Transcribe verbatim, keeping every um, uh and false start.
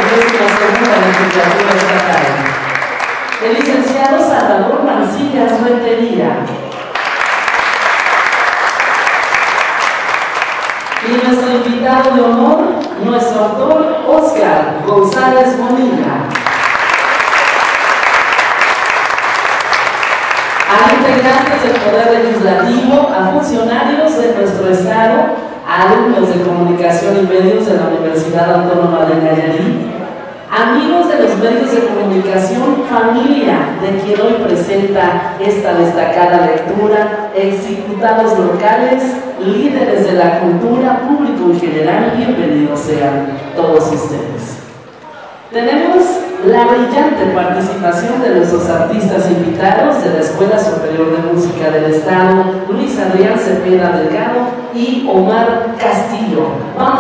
vigésima segunda legislatura estatal. El licenciado Salvador Mancillas Rentería. Y nuestro invitado de honor, nuestro autor Óscar González Bonilla. A integrantes del Poder Legislativo, a funcionarios de nuestro Estado, a alumnos de Comunicación y Medios de la Universidad Autónoma de Nayarit, amigos de los medios de comunicación, familia de quien hoy presenta esta destacada lectura, exdiputados locales, líderes de la cultura, público en general, bienvenidos sean todos ustedes. Tenemos la brillante participación de nuestros artistas invitados de la Escuela Superior de Música del Estado, Luis Adrián Cepeda Delgado y Omar Castillo. Vamos